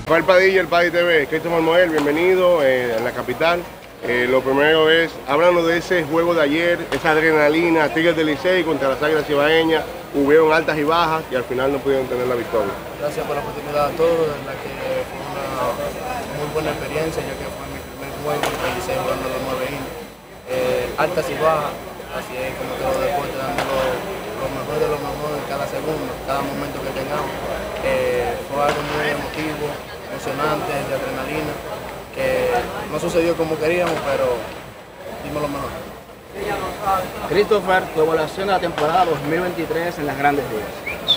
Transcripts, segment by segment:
Rafael Padilla, el Paddy TV, Christopher Moel, bienvenido en la capital. Lo primero es, háblanos de ese juego de ayer, esa adrenalina, Tigres del Licey contra las Águilas Cibaeñas, hubieron altas y bajas y al final no pudieron tener la victoria. Gracias por la oportunidad a todos, en la que fue una muy buena experiencia, ya que fue mi primer juego en el Licey jugando los 9 innings. Altas y bajas, así es como todo deporte, dando lo mejor de lo mejor en cada segundo, cada momento que tengamos. Fue algo muy emotivo, emocionante, de adrenalina, que no sucedió como queríamos, pero dimos lo mejor. Christopher, tu evaluación de la temporada 2023 en las Grandes Ligas.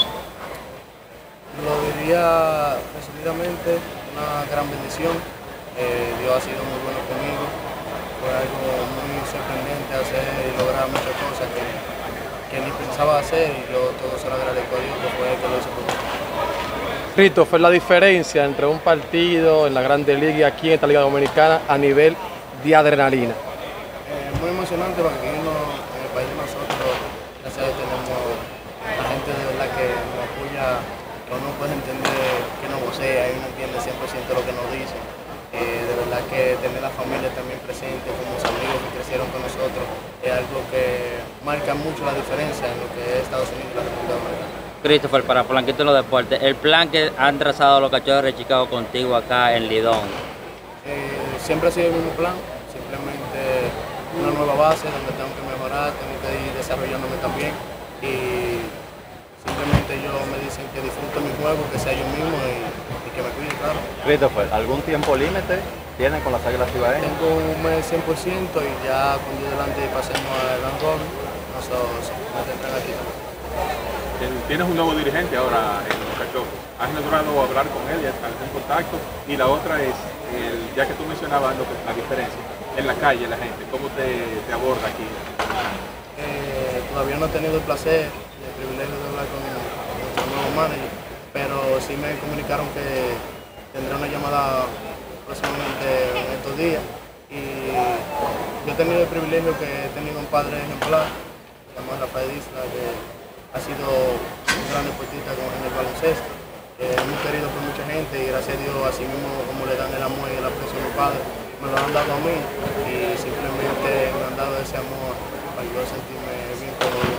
Lo diría resumidamente, una gran bendición. Dios ha sido muy bueno conmigo. Fue algo muy sorprendente hacer y lograr muchas cosas que ni pensaba hacer, y yo todo se lo agradezco a Dios, que fue el que lo hizo por mí. Christopher, la diferencia entre un partido en la Grande Liga y aquí en esta Liga Dominicana a nivel de adrenalina. Muy emocionante porque aquí en el país de nosotros, gracias a Dios, tenemos la gente de verdad que nos apoya, que uno puede entender que nos vocea y uno entiende 100% lo que nos dice. De verdad que tener la familia también presente, con los amigos que crecieron con nosotros, es algo que marca mucho la diferencia en lo que es Estados Unidos y la República Dominicana. Christopher, para Blanquito en los deportes, el plan que han trazado los Cachorros de Chicago contigo acá en Lidón. Siempre ha sido el mismo plan, simplemente una nueva base donde tengo que mejorar, tengo que ir desarrollándome también, y simplemente ellos me dicen que disfrute mi juego, que sea yo mismo y que me cuide, claro. Christopher, ¿algún tiempo límite tienen con las Águilas Cibaeñas? Tengo un mes 100% y ya con Dios delante pasemos al round robin, nosotros me tendrán aquí también. Tienes un nuevo dirigente ahora en los Cachorros. ¿Has logrado hablar con él y algún contacto? Y la otra es, ya que tú mencionabas la diferencia, en la calle la gente, ¿cómo te aborda aquí? Todavía no he tenido el placer y el privilegio de hablar con nuestro nuevo manager, pero sí me comunicaron que tendré una llamada próximamente en estos días. Y yo he tenido el privilegio que he tenido un padre ejemplar, llamado Rafael Isla, que ha sido un gran deportista en el baloncesto, que es muy querido por mucha gente, y gracias a Dios, así mismo como le dan el amor y el aprecio a mi padre, me lo han dado a mí, y simplemente me han dado ese amor para yo sentirme bien cómodo.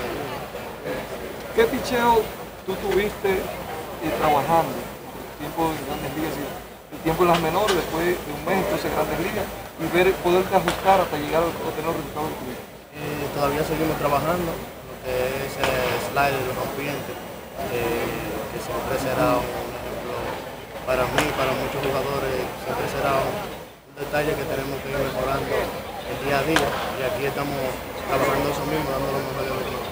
¿Qué picheo tú tuviste trabajando? El tiempo en Grandes Ligas y el tiempo en las menores, después de un mes entonces en Grandes Ligas, y poderte ajustar hasta llegar a obtener los resultados de tu vida? Todavía seguimos trabajando, lo que es el slide de los rompientes, que siempre será un ejemplo para mí, para muchos jugadores, siempre será un detalle que tenemos que ir mejorando el día a día, y aquí estamos trabajando eso mismo, dando lo mejor de nosotros.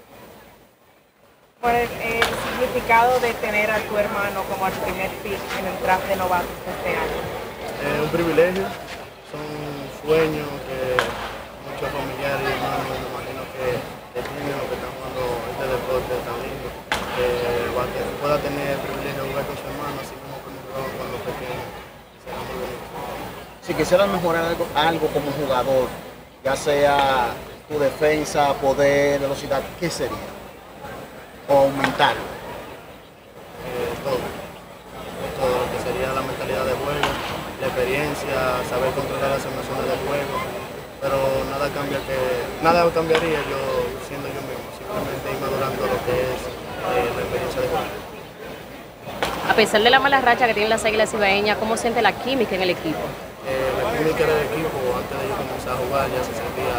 Por el significado de tener a tu hermano como el primer pick en el draft de novatos de este año. Es un privilegio, son sueños que muchos familiares y hermanos me imagino que tienen lo que están jugando este deporte tan lindo, que pueda tener el privilegio de jugar con su hermano, así como jugaba cuando pequeño, será muy bonito. Si quisieras mejorar algo como jugador, ya sea tu defensa, poder, velocidad, ¿qué sería? ¿O aumentarlo? Todo lo que sería la mentalidad de juego, la experiencia, saber controlar las emociones del juego, pero nada cambiaría yo siendo yo mismo, simplemente ir madurando lo que es la experiencia de juego. A pesar de la mala racha que tienen las Águilas Cibaeñas, ¿cómo siente la química en el equipo? La química del equipo, antes de yo comenzar a jugar, ya se sentía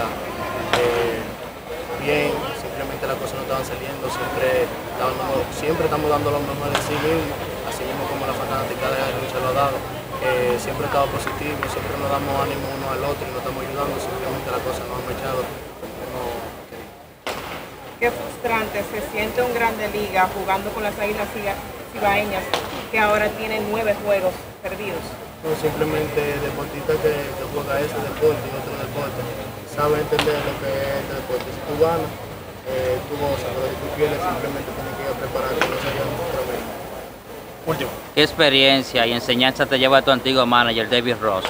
bien, simplemente las cosas no estaban saliendo, siempre estamos dando lo mejor de sí mismo, así mismo como la fanática de Águila se lo ha dado. Siempre he estado positivo, siempre nos damos ánimo uno al otro y nos estamos ayudando, simplemente las cosas nos han echado. Qué frustrante se siente un Grande Liga jugando con las Águilas Cibaeñas, que ahora tienen 9 juegos perdidos. No, simplemente deportista que juega ese deporte y otro deporte, sabe entender lo que es este deporte. Si tú ganas, tú gozas, pero si tú pierdes, simplemente tienes que ir a prepararte, no sería un problema. Último. ¿Qué experiencia y enseñanza te lleva tu antiguo manager, David Ross?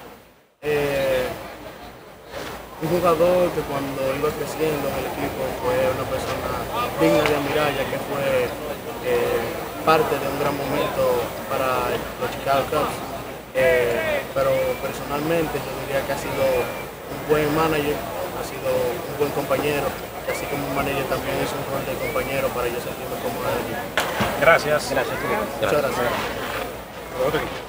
Un jugador que cuando iba creciendo en el equipo fue una persona digna de admirar, ya que fue parte de un gran momento para los Chicago Cubs. Pero personalmente yo diría que ha sido un buen manager, ha sido un buen compañero, y así como un manager también es un rol de compañero para yo sentirme cómodo en el equipo. Gracias. Muchas gracias.